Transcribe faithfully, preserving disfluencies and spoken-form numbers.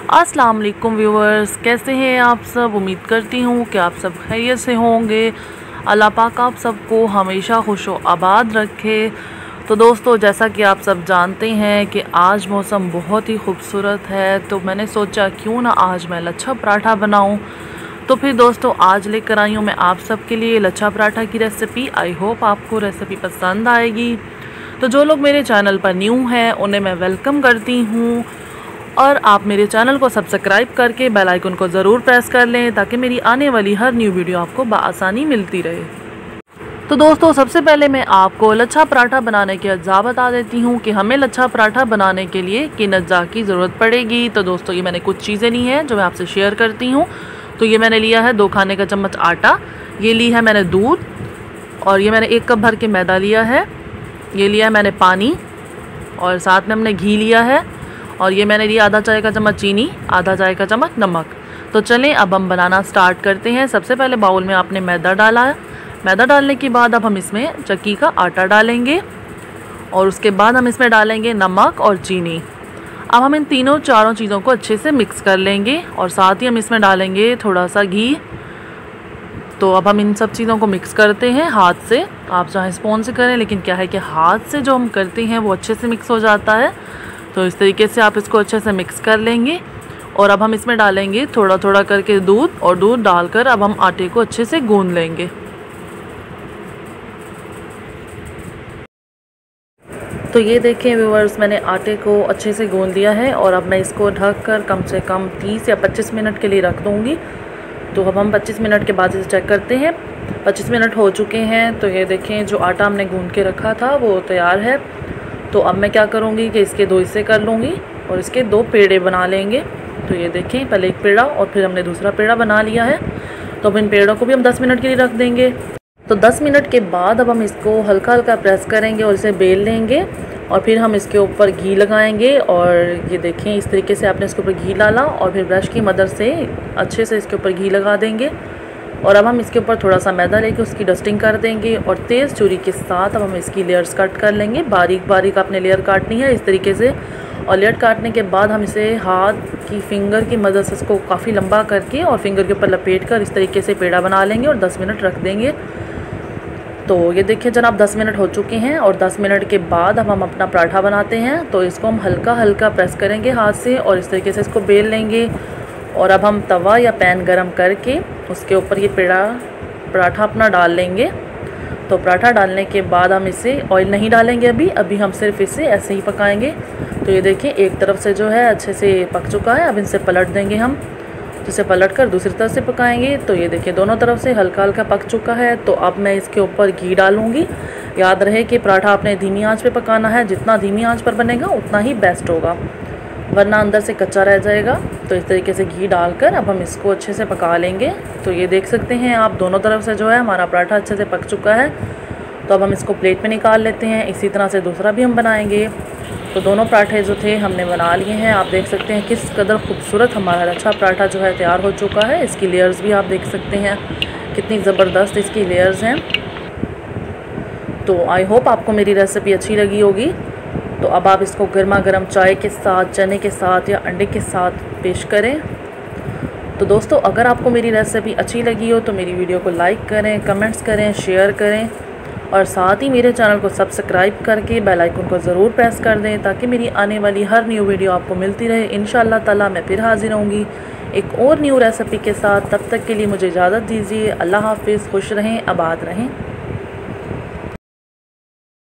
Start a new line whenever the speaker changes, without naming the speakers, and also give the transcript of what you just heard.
अस्सलाम वालेकुम व्यूवर्स, कैसे हैं आप सब। उम्मीद करती हूँ कि आप सब खैरियत से होंगे। अल्लाह पाक आप सबको हमेशा खुश व आबाद रखे। तो दोस्तों, जैसा कि आप सब जानते हैं कि आज मौसम बहुत ही खूबसूरत है, तो मैंने सोचा क्यों ना आज मैं लच्छा पराठा बनाऊँ। तो फिर दोस्तों, आज लेकर आई हूँ मैं आप सब के लिए लच्छा पराठा की रेसिपी। आई होप आपको रेसिपी पसंद आएगी। तो जो लोग मेरे चैनल पर न्यू हैं उन्हें मैं वेलकम करती हूँ, और आप मेरे चैनल को सब्सक्राइब करके बेल आइकन को ज़रूर प्रेस कर लें ताकि मेरी आने वाली हर न्यू वीडियो आपको बआसानी मिलती रहे। तो दोस्तों, सबसे पहले मैं आपको लच्छा पराठा बनाने के अज्जा बता देती हूँ कि हमें लच्छा पराठा बनाने के लिए किन अज्जा की ज़रूरत पड़ेगी। तो दोस्तों, ये मैंने कुछ चीज़ें ली हैं जो मैं आपसे शेयर करती हूँ। तो ये मैंने लिया है दो खाने का चम्मच आटा, ये ली है मैंने दूध, और ये मैंने एक कप भर के मैदा लिया है, ये लिया है मैंने पानी, और साथ में हमने घी लिया है, और ये मैंने लिया आधा चाय का चम्मच चीनी, आधा चाय का चम्मच नमक। तो चलें अब हम बनाना स्टार्ट करते हैं। सबसे पहले बाउल में आपने मैदा डाला है। मैदा डालने के बाद अब हम इसमें चक्की का आटा डालेंगे, और उसके बाद हम इसमें डालेंगे नमक और चीनी। अब हम इन तीनों चारों चीज़ों को अच्छे से मिक्स कर लेंगे, और साथ ही हम इसमें डालेंगे थोड़ा सा घी। तो अब हम इन सब चीज़ों को मिक्स करते हैं हाथ से। आप चाहे स्पून से करें, लेकिन क्या है कि हाथ से जो हम करते हैं वो अच्छे से मिक्स हो जाता है। तो इस तरीके से आप इसको अच्छे से मिक्स कर लेंगे, और अब हम इसमें डालेंगे थोड़ा थोड़ा करके दूध, और दूध डालकर अब हम आटे को अच्छे से गूंद लेंगे। तो ये देखें व्यूअर्स, मैंने आटे को अच्छे से गूंद लिया है, और अब मैं इसको ढक कर कम से कम तीस या पच्चीस मिनट के लिए रख दूँगी। तो अब हम पच्चीस मिनट के बाद इसे चेक करते हैं। पच्चीस मिनट हो चुके हैं। तो ये देखें, जो आटा हमने गूंद के रखा था वो तैयार है। तो अब मैं क्या करूँगी कि इसके दो हिस्से कर लूँगी, और इसके दो पेड़े बना लेंगे। तो ये देखें, पहले एक पेड़ा और फिर हमने दूसरा पेड़ा बना लिया है। तो अब इन पेड़ों को भी हम दस मिनट के लिए रख देंगे। तो दस मिनट के बाद अब हम इसको हल्का हल्का प्रेस करेंगे और इसे बेल लेंगे, और फिर हम इसके ऊपर घी लगाएंगे। और ये देखें, इस तरीके से आपने इसके ऊपर घी डाला, और फिर ब्रश की मदद से अच्छे से इसके ऊपर घी लगा देंगे। और अब हम इसके ऊपर थोड़ा सा मैदा लेके उसकी डस्टिंग कर देंगे, और तेज़ छुरी के साथ अब हम इसकी लेयर्स कट कर लेंगे। बारीक बारीक आपने लेयर काटनी है इस तरीके से। और लेयर काटने के बाद हम इसे हाथ की फिंगर की मदद से इसको काफ़ी लंबा करके और फिंगर के ऊपर लपेट कर इस तरीके से पेड़ा बना लेंगे, और दस मिनट रख देंगे। तो ये देखिए जनाब, दस मिनट हो चुके हैं, और दस मिनट के बाद अब हम अपना पराठा बनाते हैं। तो इसको हम हल्का हल्का प्रेस करेंगे हाथ से, और इस तरीके से इसको बेल लेंगे। और अब हम तवा या पैन गरम करके उसके ऊपर ये पेड़ा पराठा अपना डाल लेंगे। तो पराठा डालने के बाद हम इसे ऑयल नहीं डालेंगे अभी अभी हम सिर्फ इसे ऐसे ही पकाएंगे। तो ये देखिए, एक तरफ से जो है अच्छे से पक चुका है। अब इनसे पलट देंगे हम, जिसे पलट कर दूसरी तरफ से पकाएंगे। तो ये देखिए, दोनों तरफ से हल्का हल्का पक चुका है। तो अब मैं इसके ऊपर घी डालूँगी। याद रहे कि पराठा आपने धीमी आंच पे पकाना है। जितना धीमी आंच पर बनेगा उतना ही बेस्ट होगा, वरना अंदर से कच्चा रह जाएगा। तो इस तरीके से घी डालकर अब हम इसको अच्छे से पका लेंगे। तो ये देख सकते हैं आप, दोनों तरफ से जो है हमारा पराठा अच्छे से पक चुका है। तो अब हम इसको प्लेट में निकाल लेते हैं। इसी तरह से दूसरा भी हम बनाएंगे। तो दोनों पराठे जो थे हमने बना लिए हैं। आप देख सकते हैं किस कदर खूबसूरत हमारा लच्छा पराठा जो है तैयार हो चुका है। इसकी लेयर्स भी आप देख सकते हैं कितनी ज़बरदस्त इसकी लेयर्स हैं। तो आई होप आपको मेरी रेसिपी अच्छी लगी होगी। तो अब आप इसको गर्मा गर्म चाय के साथ, चने के साथ या अंडे के साथ पेश करें। तो दोस्तों, अगर आपको मेरी रेसिपी अच्छी लगी हो तो मेरी वीडियो को लाइक करें, कमेंट्स करें, शेयर करें, और साथ ही मेरे चैनल को सब्सक्राइब करके बेल आइकन को ज़रूर प्रेस कर दें ताकि मेरी आने वाली हर न्यू वीडियो आपको मिलती रहे। इंशाअल्लाह ताला मैं फिर हाजिर होंगी एक और न्यू रेसिपी के साथ। तब तक के लिए मुझे इजाज़त दीजिए। अल्लाह हाफिज़। खुश रहें, आबाद रहें।